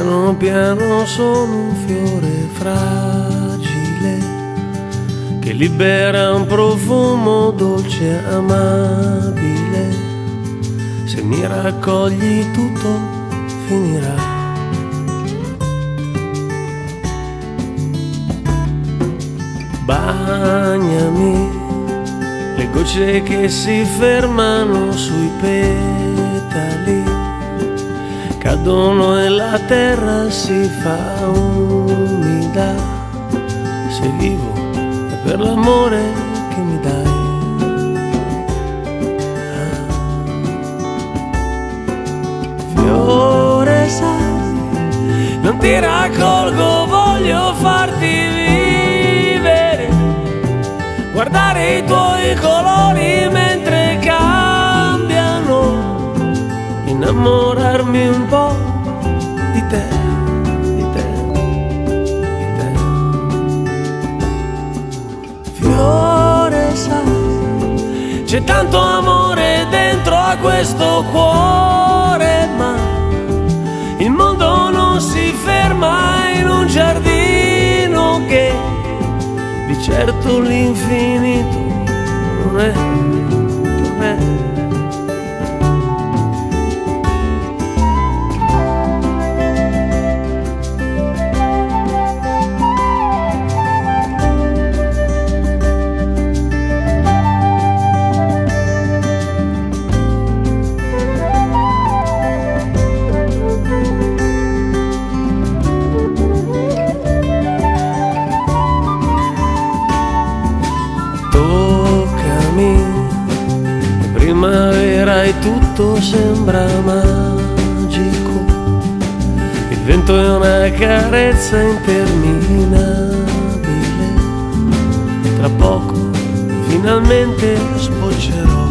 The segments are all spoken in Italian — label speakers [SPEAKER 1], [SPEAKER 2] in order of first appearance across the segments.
[SPEAKER 1] piano piano sono un fiore fragile che libera un profumo dolce e amabile. Se mi raccogli tutto finirà. Bagnami, le gocce che si fermano sui petali cadono e la terra si fa umida. Se vivo è per l'amore che mi dai. Fiore, sai, non ti raccolgo, voglio farti vivere, guardare i tuoi colori mentre cambiano, innamorarmi un po' di te, di te, di te. Fiore, sai, c'è tanto amore dentro a questo cuore, ma il mondo non si ferma in un giardino che di certo l'infinito non è, non è. Primavera e tutto sembra magico, il vento è una carezza interminabile, tra poco finalmente sboccerò.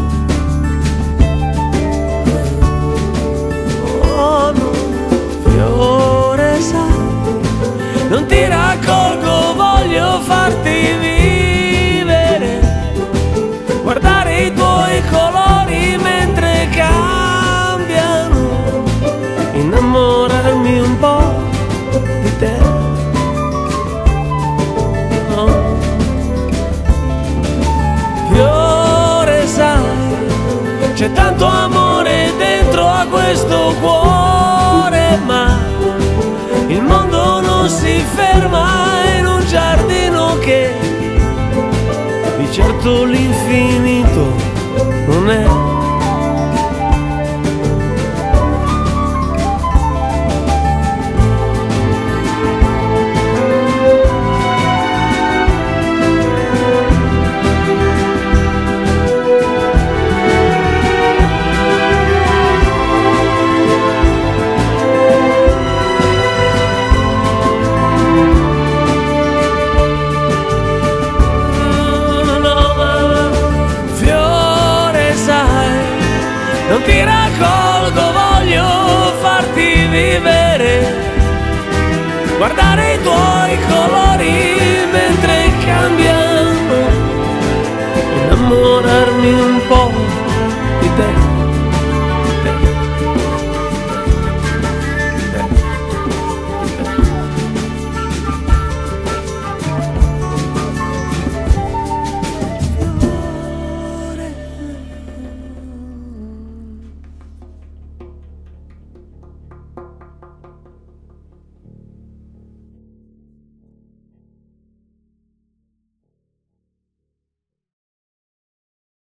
[SPEAKER 1] Oh no, fiore, sai, non ti raccolgo, voglio farti vivere, guardare i tuoi colori mentre cambiano, innamorarmi un po' di te. Oh. Fiore, sai, c'è tanto amore dentro a questo cuore, ma il mondo non si ferma in un giardino che di certo l'infinito non è.